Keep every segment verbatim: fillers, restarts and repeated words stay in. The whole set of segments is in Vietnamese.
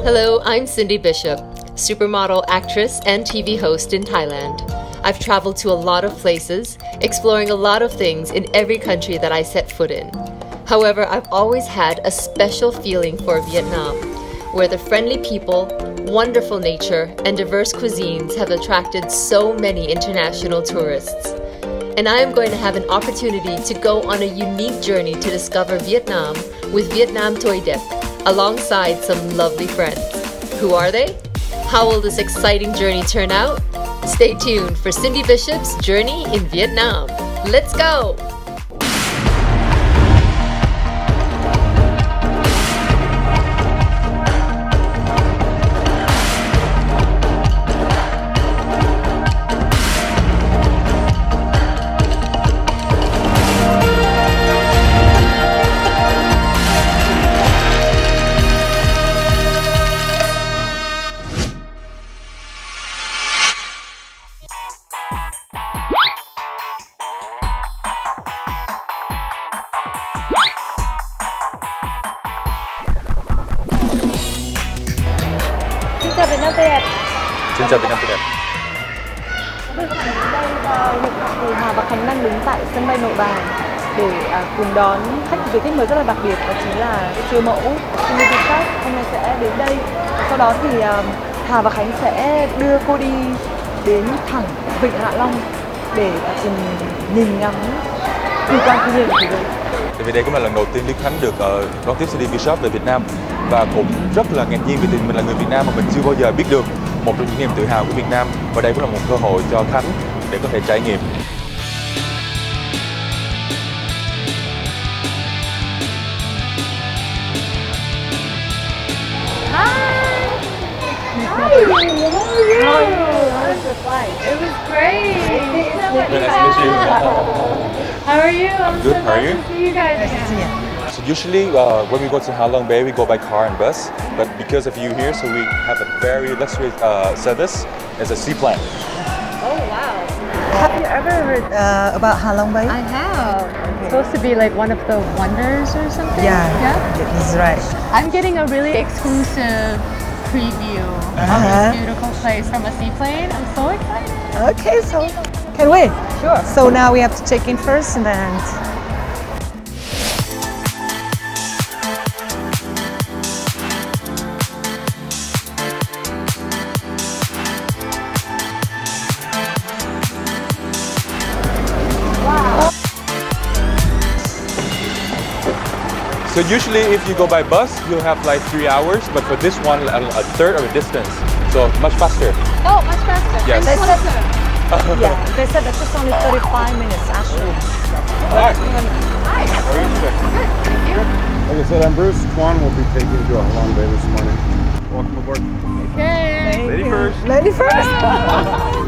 Hello, I'm Cindy Bishop, supermodel, actress, and T V host in Thailand. I've traveled to a lot of places, exploring a lot of things in every country that I set foot in. However, I've always had a special feeling for Vietnam, where the friendly people, wonderful nature, and diverse cuisines have attracted so many international tourists. And I am going to have an opportunity to go on a unique journey to discover Vietnam with Vietnam Toi Đẹp, alongside some lovely friends. Who are they? How will this exciting journey turn out? Stay tuned for Cindy Bishop's Journey in Vietnam. Let's go! Xin chào Việt Nam Tươi đẹp. Xin chào Việt Nam Tươi đẹp. Đây hiện tại thì Hà và Khánh đang đứng tại sân bay Nội Bài để à, cùng đón khách vị khách mời rất là đặc biệt, đó chính là siêu mẫu Cindy Bishop. Hôm nay sẽ đến đây. Sau đó thì à, Hà và Khánh sẽ đưa cô đi đến thẳng Vịnh Hạ Long để à, cùng nhìn ngắm kỳ quan thiên nhiên của thế giới. Tại vì đây cũng là lần đầu tiên Lý Khánh được uh, đón tiếp Cindy Bishop về Việt Nam và cũng rất là ngạc nhiên vì mình là người Việt Nam mà mình chưa bao giờ biết được một trong những niềm tự hào của Việt Nam, và đây cũng là một cơ hội cho Khánh để có thể trải nghiệm. It was great. Nice to meet you. How are you? I'm Good. so How are nice you? to see you guys again. So usually uh, when we go to Ha Long Bay, we go by car and bus, but because of you here, so we have a very luxurious uh, service as a seaplane. Oh wow. Have you ever heard uh, about Ha Long Bay? I have. It's supposed to be like one of the wonders or something. Yeah, Yeah. that's right. I'm getting a really exclusive preview Uh-huh. of this beautiful place from a seaplane. I'm so excited. Okay, so can we? Sure. So now we have to check in first and then. So usually if you go by bus, you'll have like three hours, but for this one, a, a third of the distance, so much faster. Oh, much faster. Yes. And closer. Yeah, they said that's just only thirty-five minutes actually. Hi. Hi. How are you today? Good. Thank you. Like I said, I'm Bruce. Quan will be taking you to Ha Long Bay this morning. Welcome aboard. Okay. Lady first. Lady first.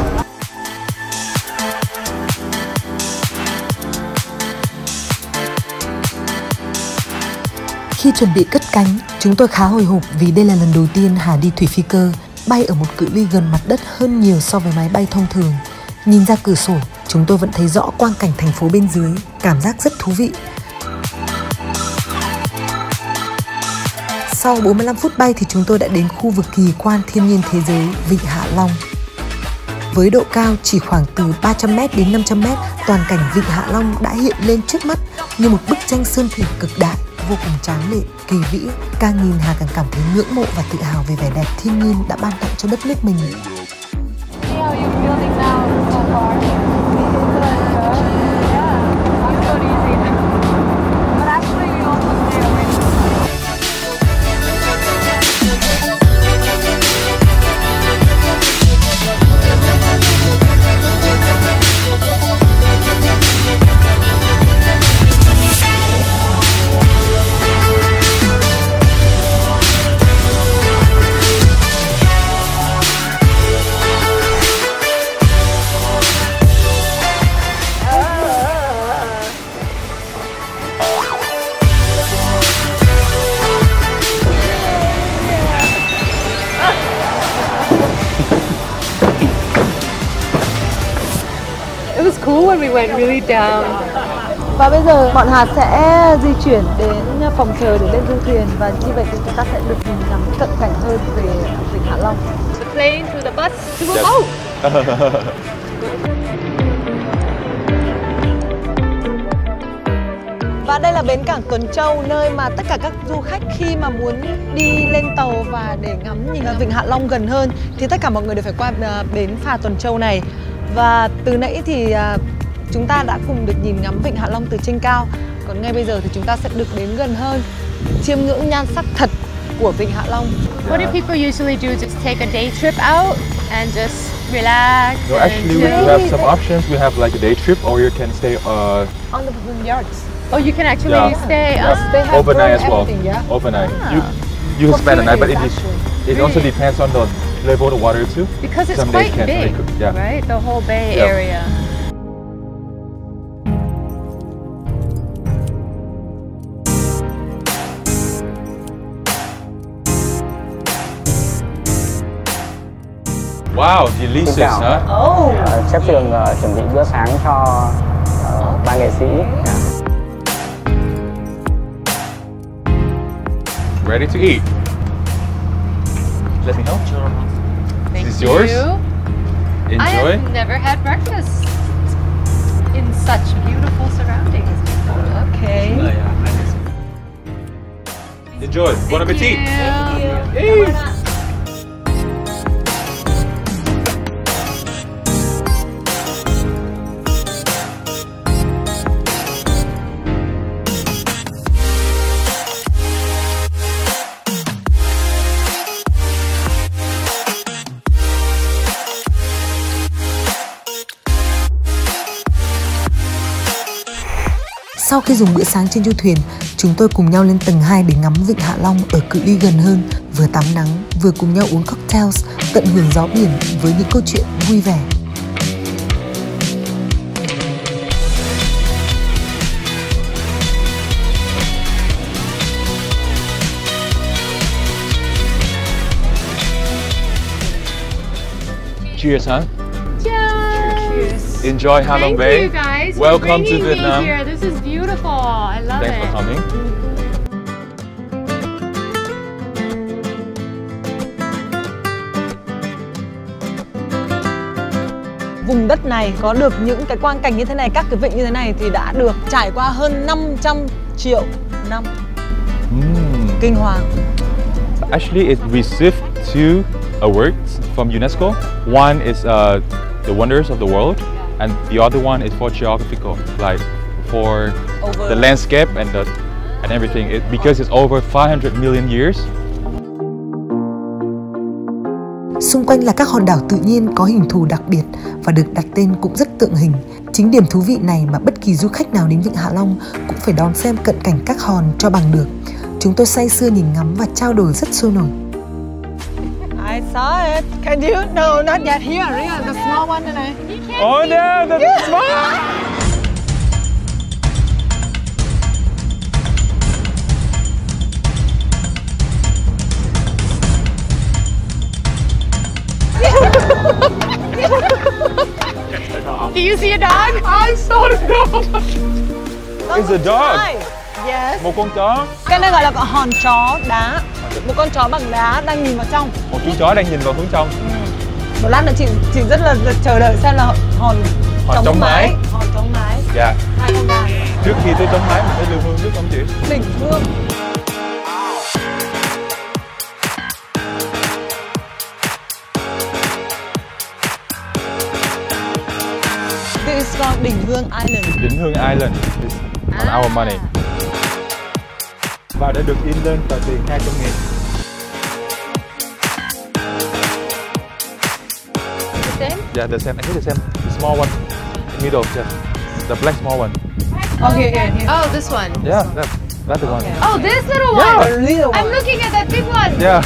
Khi chuẩn bị cất cánh, chúng tôi khá hồi hộp vì đây là lần đầu tiên Hà đi thủy phi cơ, bay ở một cự ly gần mặt đất hơn nhiều so với máy bay thông thường. Nhìn ra cửa sổ, chúng tôi vẫn thấy rõ quang cảnh thành phố bên dưới, cảm giác rất thú vị. Sau bốn mươi lăm phút bay thì chúng tôi đã đến khu vực kỳ quan thiên nhiên thế giới Vịnh Hạ Long. Với độ cao chỉ khoảng từ ba trăm mét đến năm trăm mét, toàn cảnh Vịnh Hạ Long đã hiện lên trước mắt như một bức tranh sơn thủy cực đại, vô cùng tráng lệ, kỳ vĩ. Càng nhìn Hà càng cảm thấy ngưỡng mộ và tự hào về vẻ đẹp thiên nhiên đã ban tặng cho đất nước mình. See how you're feeling now so far? Yeah. I'm so easy. But actually we also stay away. It was cool when we went really down. Và bây giờ bọn Hà sẽ di chuyển đến phòng chờ để lên du thuyền, và như vậy thì chúng ta sẽ được nhìn ngắm cận cảnh hơn về Vịnh Hạ Long. The plane to the bus to a Yes. boat. Và đây là bến cảng Tuần Châu, nơi mà tất cả các du khách khi mà muốn đi lên tàu và để ngắm nhìn Vịnh Hạ Long gần hơn thì tất cả mọi người đều phải qua bến phà Tuần Châu này. Và từ nãy thì chúng ta đã cùng được nhìn ngắm Vịnh Hạ Long từ trên cao. Còn ngay bây giờ thì chúng ta sẽ được đến gần hơn, chiêm ngưỡng nhan sắc thật của Vịnh Hạ Long. What do people usually do? Just take a day trip out and just relax? No, actually, we do have some options. We have like a day trip, or you can stay uh, On the vineyards. Oh, you can actually Yeah. stay. yeah, Ah. They have overnight as well. everything, yeah? Overnight. Ah. You you For spend a three night, but it days, is actually. it also depends on the level of the water too. Because it's Some days quite can big, make- yeah. right? The whole bay Yeah. area. Wow, delicious, Xin chào. huh? Oh. Ờ, Sếp Trường ờ, chuẩn bị bữa sáng cho ờ, ba nghệ sĩ. Ready to eat. Let me know. Thank This is yours. you. I Enjoy. have never had breakfast in such beautiful surroundings before. Okay. Enjoy. Bon appetit. Thank you. Hey. Sau khi dùng bữa sáng trên du thuyền, chúng tôi cùng nhau lên tầng hai để ngắm Vịnh Hạ Long ở cự ly gần hơn, vừa tắm nắng, vừa cùng nhau uống cocktails, tận hưởng gió biển với những câu chuyện vui vẻ. Cheers, huh? Cheers. Enjoy Ha Long Thank Bay. you guys. Welcome for bringing to me Vietnam. here. This is beautiful. I love Thanks it. for coming. Vùng đất này có được những cái quang cảnh như thế này, các cái vịnh như thế này thì đã được trải qua hơn năm trăm triệu năm. Mm. Kinh hoàng. Actually, it received two awards from UNESCO. One is uh, the wonders of the world, and the other one is for geographical, like for Over. the landscape and the and everything. It, because it's over five hundred million years. Xung quanh là các hòn đảo tự nhiên có hình thù đặc biệt và được đặt tên cũng rất tượng hình. Chính điểm thú vị này mà bất kỳ du khách nào đến Vịnh Hạ Long cũng phải đón xem cận cảnh các hòn cho bằng được. Chúng tôi say sưa nhìn ngắm và trao đổi rất sôi nổi. I saw it. Can you? No, not yet. Here, here, the small one này. Oh no, that's smart! Do you see a dog? I saw the dog. It's a dog. Yes. Một con chó. Cái này gọi là hòn chó đá. Một con chó bằng đá đang nhìn vào trong. Một chú chó đang nhìn vào hướng trong. Một lát nữa chị chị rất là, là chờ đợi xem là hòn Hòn trống mái. Hòn trống mái. Dạ. Hai con gà. Trước khi tôi trống mái mình phải lưu hương trước không chị? Đỉnh hương. This is called Đỉnh Hương Island. Đỉnh Hương Island is on our money. Và đã được in lên tờ tiền hai trăm nghìn. The same? Yeah, the same. I think the same. The small one, in the middle. Yeah, the black small one. Okay, here, here. Oh, this one. Yeah, that's that's the one. Oh, this little Yeah. one. A little I'm one. looking at that big one. Yeah.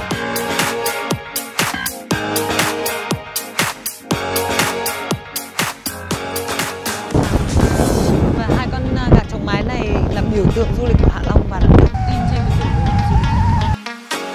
Và hai con à, gà trống mái này là biểu tượng du lịch của Hạ Long và đã được in trên cái sổ du lịch.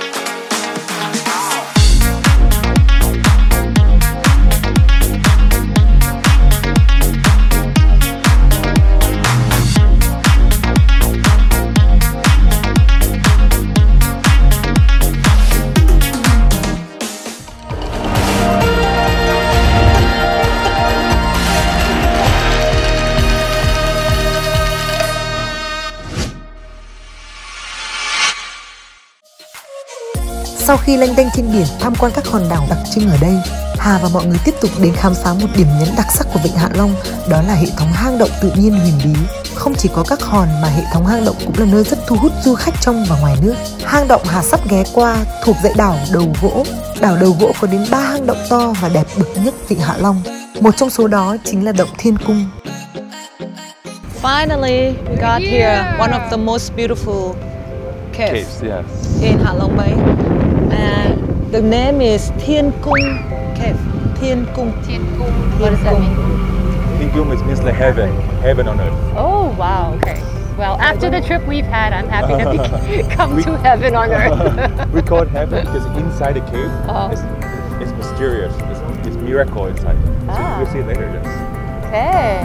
Sau khi lênh đênh trên biển tham quan các hòn đảo đặc trưng ở đây, Hà và mọi người tiếp tục đến khám phá một điểm nhấn đặc sắc của Vịnh Hạ Long, đó là hệ thống hang động tự nhiên huyền bí. Không chỉ có các hòn mà hệ thống hang động cũng là nơi rất thu hút du khách trong và ngoài nước. Hang động Hà sắp ghé qua thuộc dãy đảo Đầu Gỗ. Đảo Đầu Gỗ có đến ba hang động to và đẹp bậc nhất Vịnh Hạ Long. Một trong số đó chính là động Thiên Cung. Finally, we got here one of the most beautiful caves, Caves, yes. in Hạ Long Bay. And the name is Thiên Cung Cave. Thiên Cung. Thiên Cung. What does that mean? Thiên Cung means like heaven, heaven on earth. Oh, wow, okay. Well, after the trip we've had, I'm happy that we come to heaven on earth. We call it heaven because inside the cave, Oh. it's, it's mysterious. It's, it's miracle inside. So Ah. you'll see it later. Yes. Okay.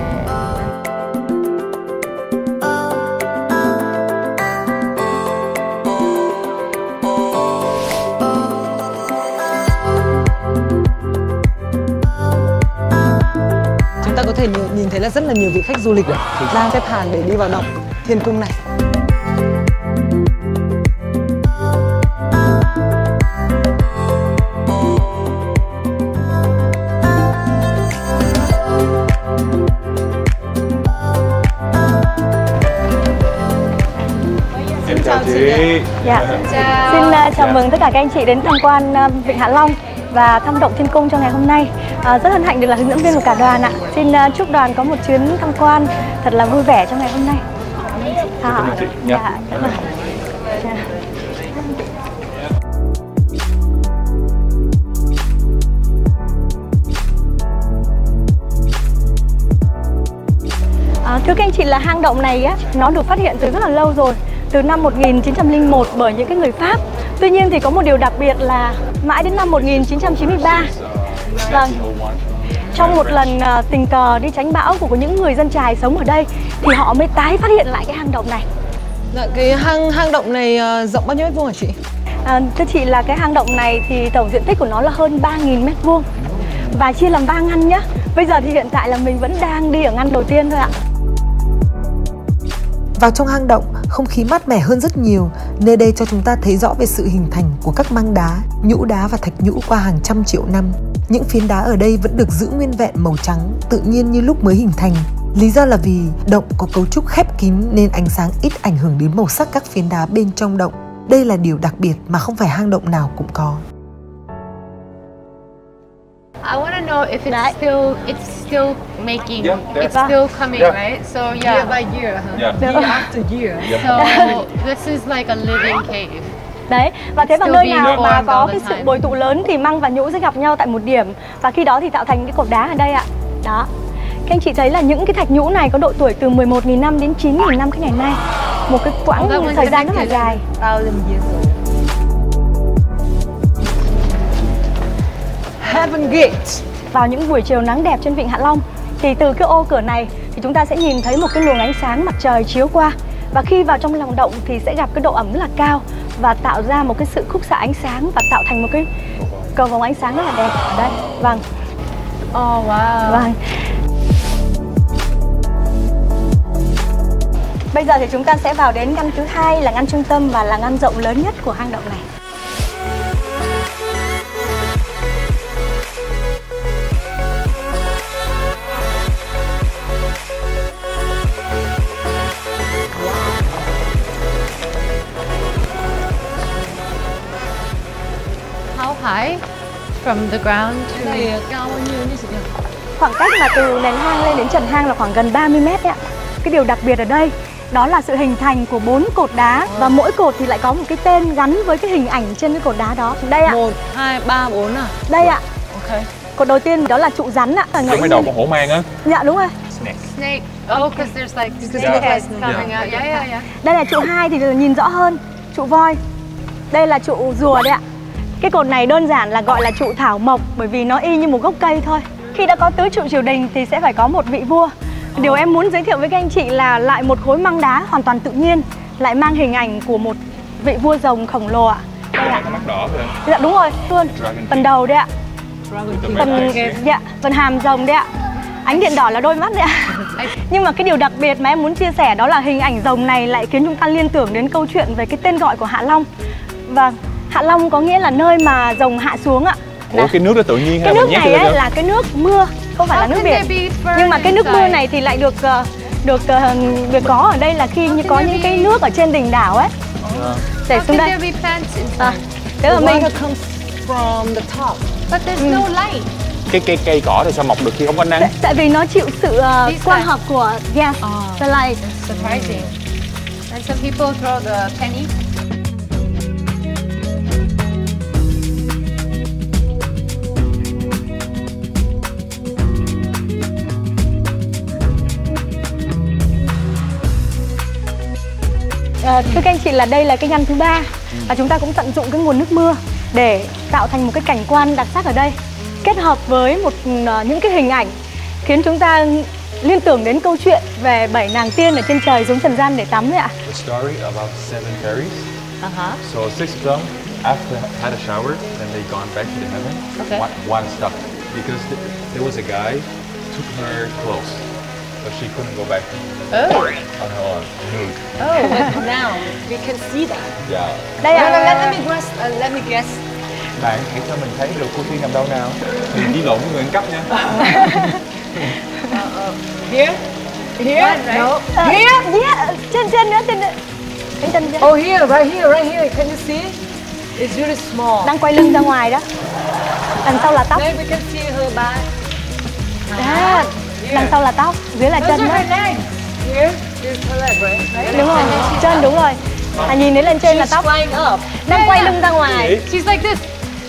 Chúng ta có thể nhìn, nhìn thấy là rất là nhiều vị khách du lịch đang xếp hàng để đi vào động Thiên Cung này. Em chào chị. Dạ. Xin uh, chào mừng tất cả các anh chị đến tham quan uh, Vịnh Hạ Long và thăm động Thiên Cung trong ngày hôm nay. Uh, rất hân hạnh được là hướng dẫn viên của cả đoàn ạ. Xin uh, chúc đoàn có một chuyến tham quan thật là vui vẻ trong ngày hôm nay. Cảm ơn chị. Dạ. Dạ. Cảm ơn. Dạ. À, thưa các anh chị, là hang động này á, nó được phát hiện từ rất là lâu rồi, từ năm một nghìn chín trăm lẻ một bởi những cái người Pháp. Tuy nhiên thì có một điều đặc biệt là mãi đến năm một nghìn chín trăm chín mươi ba, vâng, trong một lần uh, tình cờ đi tránh bão của những người dân chài sống ở đây thì họ mới tái phát hiện lại cái hang động này. Dạ, cái hang hang động này uh, rộng bao nhiêu mét vuông hả chị? À, thưa chị, là cái hang động này thì tổng diện tích của nó là hơn ba nghìn mét vuông và chia làm ba ngăn nhá. Bây giờ thì hiện tại là mình vẫn đang đi ở ngăn đầu tiên thôi ạ. Vào trong hang động, không khí mát mẻ hơn rất nhiều. Nơi đây cho chúng ta thấy rõ về sự hình thành của các măng đá, nhũ đá và thạch nhũ qua hàng trăm triệu năm. Những phiến đá ở đây vẫn được giữ nguyên vẹn màu trắng, tự nhiên như lúc mới hình thành. Lý do là vì động có cấu trúc khép kín nên ánh sáng ít ảnh hưởng đến màu sắc các phiến đá bên trong động. Đây là điều đặc biệt mà không phải hang động nào cũng có. I want to know if it's Right. still it's still making, Yeah, it's that's- still coming, Yeah. right? So yeah, Year by year hả? Yeah. Year after year. so this is like a living cave. Đấy, và thế vào Still nơi being nào mà formed có all the cái sự time. bồi tụ lớn thì măng và nhũ sẽ gặp nhau tại một điểm và khi đó thì tạo thành cái cột đá ở đây ạ. Đó. Các anh chị thấy là những cái thạch nhũ này có độ tuổi từ mười một nghìn năm đến chín nghìn năm cái ngày nay. Một cái quãng That was thời gian rất là connected. dài. Thousand years old. Heaven Gate. Vào những buổi chiều nắng đẹp trên Vịnh Hạ Long thì từ cái ô cửa này thì chúng ta sẽ nhìn thấy một cái luồng ánh sáng mặt trời chiếu qua. Và khi vào trong lòng động thì sẽ gặp cái độ ẩm rất là cao và tạo ra một cái sự khúc xạ ánh sáng và tạo thành một cái cầu vồng ánh sáng rất là đẹp ở đây. Vâng. Oh wow. Vâng. Bây giờ thì chúng ta sẽ vào đến ngăn thứ hai là ngăn trung tâm và là ngăn rộng lớn nhất của hang động này. How high from the ground to Này cao bao nhiêu như chị nhỉ? Khoảng cách mà từ nền hang lên đến trần hang là khoảng gần ba mươi mét đấy ạ. Cái điều đặc biệt ở đây đó là sự hình thành của bốn cột đá và mỗi cột thì lại có một cái tên gắn với cái hình ảnh trên cái cột đá đó. Đây ạ. Một, hai, ba, bốn à? Đây ạ. Ok. Cột đầu tiên đó là trụ rắn ạ. Giống mấy đầu con hổ mang á. Dạ đúng rồi. snake? Oh, because there's like snake Yeah. heads coming out. Yeah, yeah, yeah. Đây là trụ hai thì nhìn rõ hơn. Trụ voi. Đây là trụ rùa đấy ạ. Cái cột này đơn giản là gọi là trụ thảo mộc bởi vì nó y như một gốc cây thôi. Khi đã có tứ trụ triều đình thì sẽ phải có một vị vua. Điều em muốn giới thiệu với các anh chị là lại một khối măng đá hoàn toàn tự nhiên lại mang hình ảnh của một vị vua rồng khổng lồ ạ. Đây ạ. Mắt đỏ rồi. Dạ đúng rồi, luôn. Phần đầu đấy ạ. Phần dạ, phần hàm rồng đấy ạ. Ánh điện đỏ là đôi mắt đấy ạ. Nhưng mà cái điều đặc biệt mà em muốn chia sẻ đó là hình ảnh rồng này lại khiến chúng ta liên tưởng đến câu chuyện về cái tên gọi của Hạ Long. Vâng, Hạ Long có nghĩa là nơi mà rồng hạ xuống ạ. Ủa cái nước đó tự nhiên cái hay nước này ấy là cái nước mưa, không phải là nước biển. Nhưng mà cái nước mưa này thì lại được được được có ở đây là khi như có những cái nước ở trên đỉnh đảo ấy. Để xuống đây. À, thế mà mình from the top. But there's no light. Cái cây cây cỏ thì sao mọc được khi không có nắng? Tại, tại vì nó chịu sự uh, quang hợp của yes, oh, the light. Surprising. And some people throw the penny. À, thưa các anh chị là đây là cái ngăn thứ ba và chúng ta cũng tận dụng cái nguồn nước mưa để tạo thành một cái cảnh quan đặc sắc ở đây, kết hợp với một uh, những cái hình ảnh khiến chúng ta liên tưởng đến câu chuyện về bảy nàng tiên ở trên trời xuống trần gian để tắm đấy ạ. The story about seven fairies. Uh-huh. So six of them after had a shower, then they gone back to the heaven. Okay. One, one stuck because th there was a guy took her clothes, but she couldn't go back Oh. on her own. Nude. Oh, but Now we can see that. Yeah. Đây Let, let, ạ. let me guess. Uh, let me guess. Bạn hãy cho mình thấy được cô tiên nằm đâu nào. Đừng chỉ lộn với người ăn cắp nha. Here? Here? One, right? No. Ờ, Here? yeah, trên trên nữa trên trên trên trên. Oh, here, right here, right here. Can you see? It's really small. Đang quay lưng ra ngoài đó. Đằng sau là tóc. Then we can see her back. À, đằng sau là tóc, dưới là Those chân are đó. her legs. Here, here's her leg, right? right? Đúng rồi, chân đúng rồi. À, nhìn thấy lên trên là She's tóc. flying up. Đang quay lưng ra ngoài. She's like this.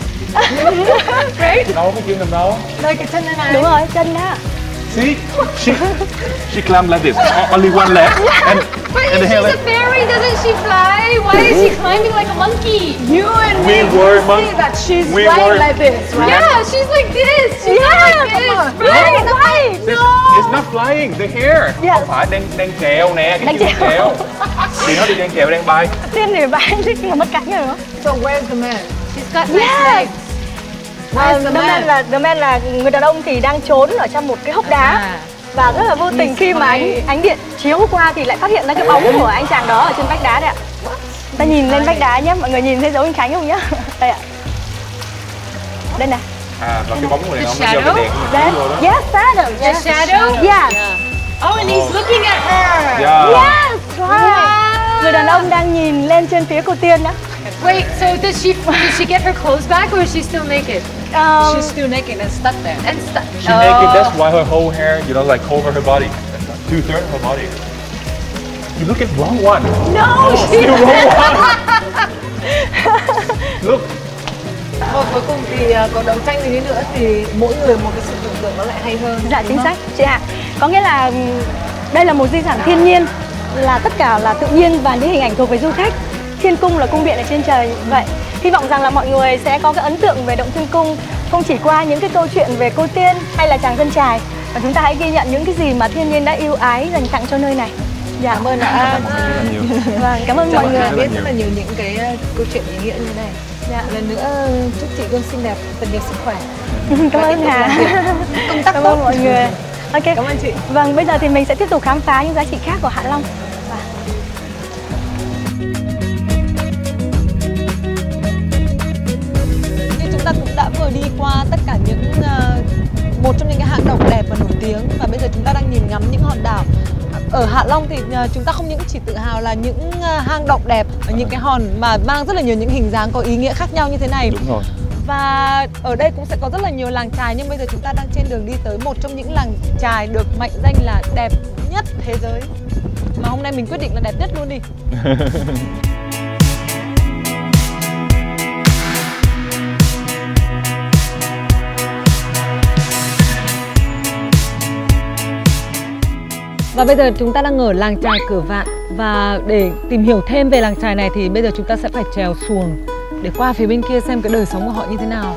Đâu có chân nằm đâu. Like cái chân thế này. Đúng rồi, chân đó. See, she she climbed like this. Only one leg, and But and the if hair she's like. a fairy, doesn't she fly? Why is she climbing like a monkey? You and We me were can mon- see that she's we flying were- like this, right? Yeah, she's like this. She's Yeah, not like this. come on. Right? Right. This- It's not flying. The hair. Yes. Không phải đang đang trèo nè, cái Đang chân đang trèo. trèo. Thì nó đi đang trèo đang bay. Tiên thì bạn thích là mất cánh rồi đó. So where's the man? She's got nice Yes. legs. À, Where's the the man man? là the man là người đàn ông thì đang trốn ở trong một cái hốc đá và rất là vô tình khi mà ánh ánh điện chiếu qua thì lại phát hiện ra cái bóng của anh chàng đó ở trên vách đá đấy ạ. Ta nhìn lên vách đá nhé, mọi người nhìn thấy dấu anh Khánh không nhá? Đây ạ. Đây này. À, và cái bóng người này nó The mới do cái đèn nó Đấy. chiếu vô đó. Yes, shadow. The shadow? Yeah. Oh, and he's looking at her. Yeah. Yes, right. Người đàn ông đang nhìn lên trên phía cô tiên đó. Wait, so did she did she get her clothes back or is she still naked? Um, She's still naked and stuck there. And stuck. She naked. That's why her whole hair, you know, like cover her body. Two thirds of her body. You look at wrong one. no, she You wrong one. Look. Thôi cuối cùng thì uh, có đấu tranh gì đi nữa thì mỗi người một cái sự tưởng tượng nó lại hay hơn. Dạ chính xác chị ạ. Có nghĩa là ừm, đây là một di sản thiên nhiên, là tất cả là tự nhiên và những hình ảnh thuộc về du khách. Thiên cung là cung điện ở trên trời vậy. Hy vọng rằng là mọi người sẽ có cái ấn tượng về Động Thiên Cung không chỉ qua những cái câu chuyện về cô tiên hay là chàng dân chài, và chúng ta hãy ghi nhận những cái gì mà thiên nhiên đã yêu ái dành tặng cho nơi này. Dạ. Cảm ơn ạ. Nhiều. Vâng, cảm ơn mọi Mọi người. người biết rất là nhiều những cái uh, câu chuyện ý nghĩa như này. Dạ. Lần nữa chúc chị luôn xinh đẹp, thật nhiều sức khỏe. Cảm ơn Hà. Công tác Cảm tốt. ơn mọi người. Ok. Cảm ơn chị. Vâng, bây giờ thì mình sẽ tiếp tục khám phá những giá trị khác của Hạ Long. Như chúng ta cũng đã vừa đi qua tất cả những uh, một trong những cái hang động đẹp và nổi tiếng, và bây giờ chúng ta đang nhìn ngắm những hòn đảo. Ở Hạ Long thì uh, chúng ta không những chỉ tự hào là những uh, hang động đẹp, những cái hòn mà mang rất là nhiều những hình dáng có ý nghĩa khác nhau như thế này. Đúng rồi. Và ở đây cũng sẽ có rất là nhiều làng chài, nhưng bây giờ chúng ta đang trên đường đi tới một trong những làng chài được mệnh danh là đẹp nhất thế giới. Mà hôm nay mình quyết định là đẹp nhất luôn đi. Và bây giờ chúng ta đang ở làng chài Cửa Vạn. Và để tìm hiểu thêm về làng chài này thì bây giờ chúng ta sẽ phải trèo xuồng để qua phía bên kia xem cái đời sống của họ như thế nào.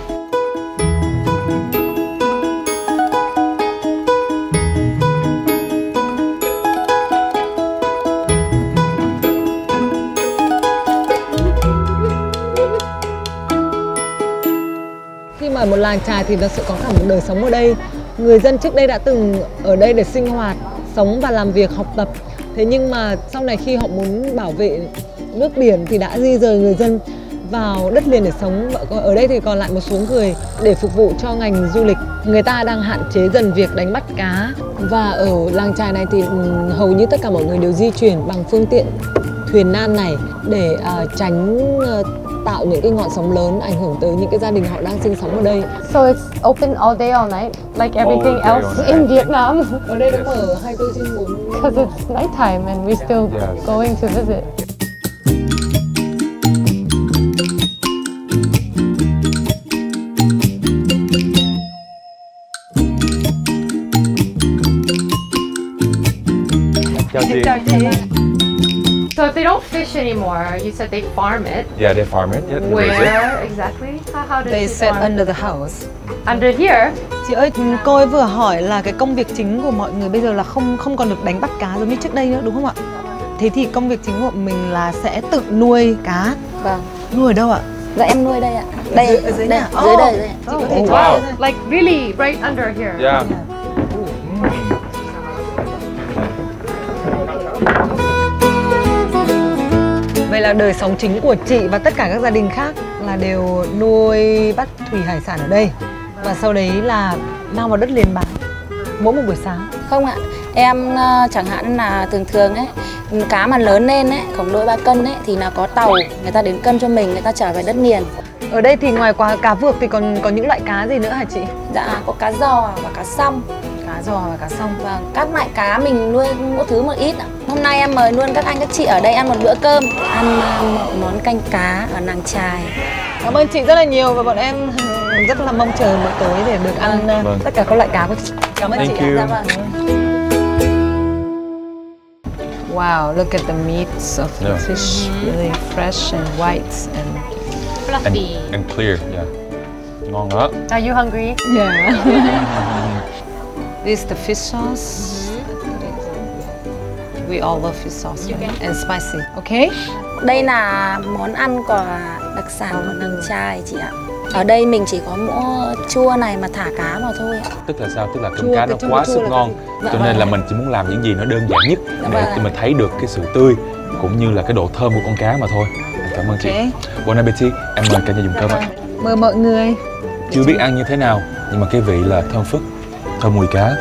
Khi mà ở một làng chài thì nó sẽ có cả một đời sống ở đây. Người dân trước đây đã từng ở đây để sinh hoạt, sống và làm việc, học tập. Thế nhưng mà sau này khi họ muốn bảo vệ nước biển thì đã di rời người dân vào đất liền để sống. Ở đây thì còn lại một số người để phục vụ cho ngành du lịch. Người ta đang hạn chế dần việc đánh bắt cá. Và ở làng chài này thì hầu như tất cả mọi người đều di chuyển bằng phương tiện thuyền nan này để uh, tránh uh, tạo những cái ngọn sóng lớn ảnh hưởng tới những cái gia đình họ đang sinh sống ở đây. So it's open all day all night, like everything All day, else all in night. Vietnam. Ở đây nó mở hai mươi bốn trên bốn. Because it's nighttime and we're still Yes. going to visit. Chào chị. So if they don't fish anymore, you said they farm it. Yeah, they farm it. Yeah, they raise it. Where exactly? How, how does They they set farm? under the house. Under here? Chị ơi, cô ấy vừa hỏi là cái công việc chính của mọi người bây giờ là không không còn được đánh bắt cá giống như trước đây nữa, đúng không ạ? Thế thì công việc chính của mình là sẽ tự nuôi cá. Vâng. Nuôi ở đâu ạ? Dạ em nuôi đây ạ. Đây, Dưới- ở dưới đây, nhà? dưới Oh. đây, đây. Chị có thể Oh, cho wow. em thôi. Like really right under here? Yeah. Vậy là đời sống chính của chị và tất cả các gia đình khác là đều nuôi bắt thủy hải sản ở đây. Và sau đấy là mang vào đất liền bán mỗi một buổi sáng. Không ạ. Em ờ, chẳng hạn là thường thường ấy, cá mà lớn lên ấy, khoảng đôi ba cân ấy thì là có tàu, người ta đến cân cho mình, người ta trở về đất liền. Ở đây thì ngoài quá cá vược thì còn có những loại cá gì nữa hả chị? Dạ có cá giò và cá song. Cá giò và cá song. Vâng, các loại cá mình nuôi mỗi thứ một ít ạ. Hôm nay em mời luôn các anh các chị ở đây ăn một bữa cơm, ăn ờ, một món canh cá ở làng chài. Cảm ơn chị rất là nhiều và bọn em rất là mong chờ bữa tối để được ăn Vâng. tất cả các loại cá của chị. Cảm ơn Thank chị. you. Dạ vâng. Wow, look at the meats of the Yeah. fish, really fresh and white and And, Fluffy. and clear, yeah. Ngon đó. Are you hungry? yeah. This is the fish sauce. We all love fish sauce right? And spicy. Okay? Đây là món ăn của đặc sản của làng chài chị ạ. Ở đây mình chỉ có mỗi chua này mà thả cá vào thôi ạ. Tức là sao? Tức là Chua, cơm cá cái nó trong quá cái chua sức là ngon. Dạ Cho nên vâng. là mình chỉ muốn làm những gì nó đơn giản nhất Dạ để vâng. mình thấy được cái sự tươi cũng như là cái độ thơm của con cá mà thôi. Cảm ơn chị. Okay. Bon appetit. Em mời cả nhà dùng cơm ạ. Mời mọi người. Chưa biết ăn như thế nào nhưng mà cái vị là thơm phức, thơm mùi cá.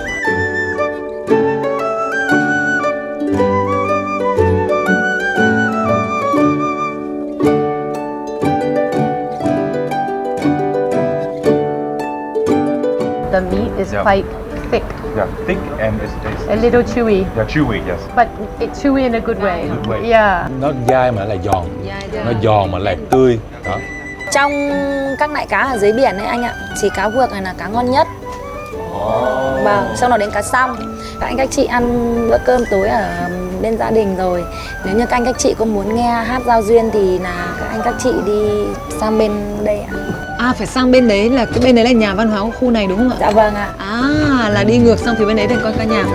The meat is Yeah. quite thick, Yeah, thick and it's, it's a little chewy, yeah, chewy, yes. but it's chewy in a good way. Good way. Yeah. Nó dai mà lại giòn, nó giòn mà lại tươi. Đó. Trong các loại cá ở dưới biển ấy anh ạ, chỉ cá vược này là cá ngon nhất. Vâng, xong rồi đến cá song. Các anh các chị ăn bữa cơm tối ở bên gia đình rồi. Nếu như các anh các chị có muốn nghe hát giao duyên thì là các anh các chị đi sang bên đây ạ. À, phải sang bên đấy là cái bên đấy là nhà văn hóa của khu này đúng không ạ? Dạ vâng ạ. À, là đi ngược sang phía bên đấy để coi ca nhạc.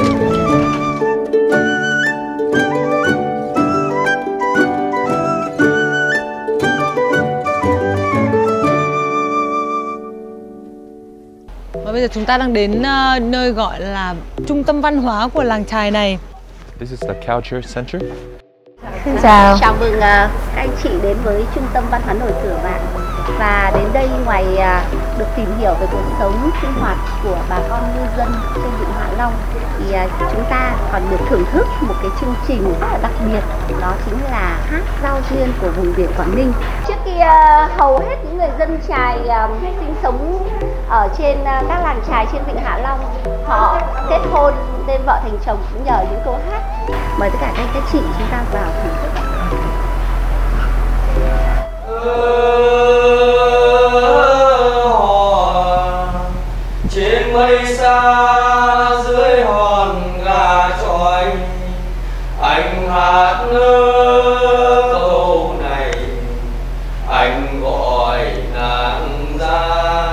Và bây giờ chúng ta đang đến uh, nơi gọi là trung tâm văn hóa của làng chài này. This is the culture center. Xin chào. Chào mừng uh, các anh chị đến với Trung tâm Văn hóa Nổi Cửa Vạn. Và đến đây ngoài uh, được tìm hiểu về cuộc sống sinh hoạt của bà con ngư dân trên vịnh Hạ Long thì uh, chúng ta còn được thưởng thức một cái chương trình rất là đặc biệt, đó chính là hát giao duyên của vùng biển Quảng Ninh. Trước kia uh, hầu hết những người dân chài uh, sinh sống ở trên uh, các làng chài trên vịnh Hạ Long, họ kết hôn tên vợ thành chồng cũng nhờ những câu hát. Mời tất cả các anh các chị chúng ta vào thưởng thức. Trên mây xa dưới hòn gà chọi, anh hát câu này, anh gọi nàng ra.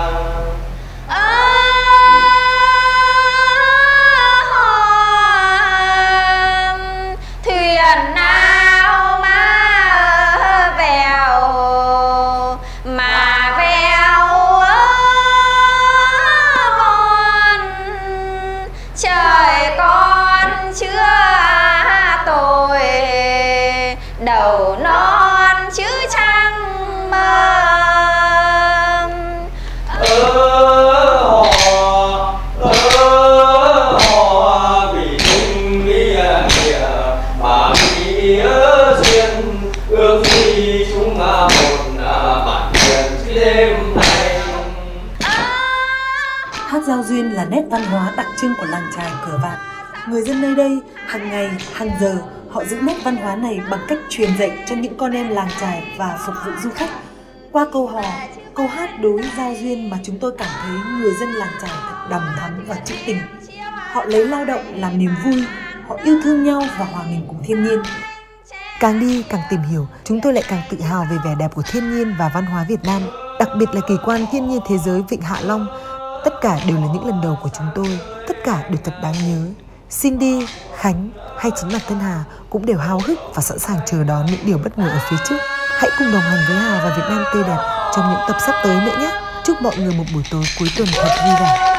Thuyền nào mà vèo mà vèo hòn, trời con chưa tội duyên là nét văn hóa đặc trưng của làng chài Cửa Vạn. Người dân nơi đây hàng ngày, hàng giờ họ giữ nét văn hóa này bằng cách truyền dạy cho những con em làng chài và phục vụ du khách. Qua câu hò, câu hát đối giao duyên mà chúng tôi cảm thấy người dân làng chài thật đằm thắm và trữ tình. Họ lấy lao động làm niềm vui, họ yêu thương nhau và hòa mình cùng thiên nhiên. Càng đi càng tìm hiểu, chúng tôi lại càng tự hào về vẻ đẹp của thiên nhiên và văn hóa Việt Nam, đặc biệt là kỳ quan thiên nhiên thế giới Vịnh Hạ Long. Tất cả đều là những lần đầu của chúng tôi, tất cả đều thật đáng nhớ. Cindy, Khánh hay chính bản thân Hà cũng đều háo hức và sẵn sàng chờ đón những điều bất ngờ ở phía trước. Hãy cùng đồng hành với Hà và Việt Nam tươi đẹp trong những tập sắp tới nữa nhé. Chúc mọi người một buổi tối cuối tuần thật vui vẻ.